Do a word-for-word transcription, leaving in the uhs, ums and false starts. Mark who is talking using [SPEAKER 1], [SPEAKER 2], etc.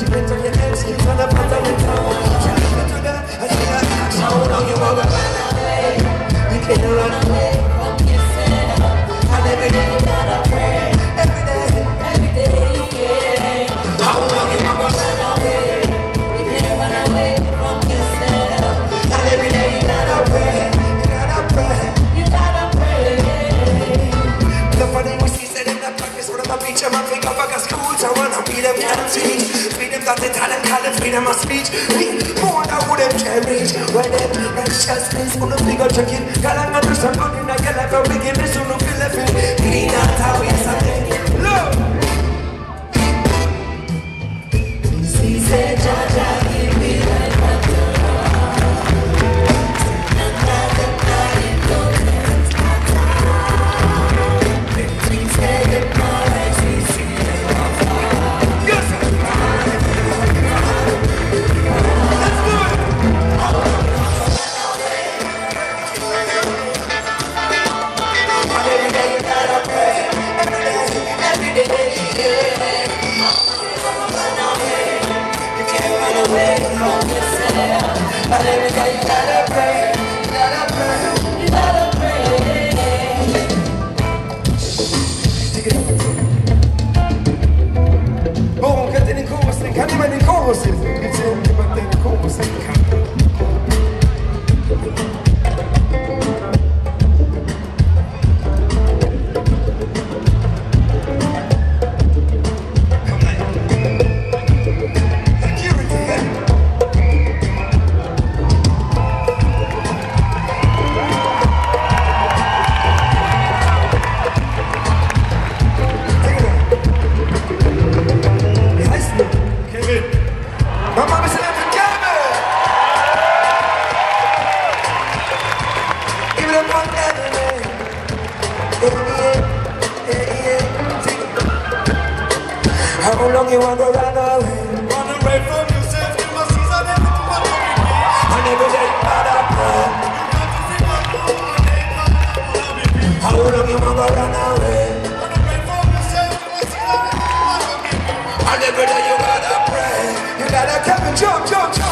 [SPEAKER 1] depends on your ex, you turn up on the return. You listen to that, I see that. How long you wanna run away? You can't run away from yourself. And every day you gotta pray. Every day, every day, yeah. How long you wanna run away? You can't run away from yourself. And every day you gotta pray. You gotta pray. You gotta pray. The funny we see said in the practice for the beach, I'm a big up a school, so I wanna be them can't teach. Freedom that they talent, call it freedom of speech. More than who them cherish. When them righteousness, who no figure checking. Call I'm gonna do some good in a girl like a big image, who no feel left in. Clean out how we something. Look! He said, Jaja, give me like a but every day you gotta pray, you gotta pray, you gotta pray. Take it up. Oh, kan inte ni komma sen? Kan ni med ni komma sen? Kan ni med ni komma sen? How long you want to run away? Run away from yourself, you must see that everything what you can be. And every day you gotta pray. How long you want to run away? Run away from yourself, you must see that everything what you can be. And every day you gotta pray. You gotta come and jump, jump, jump.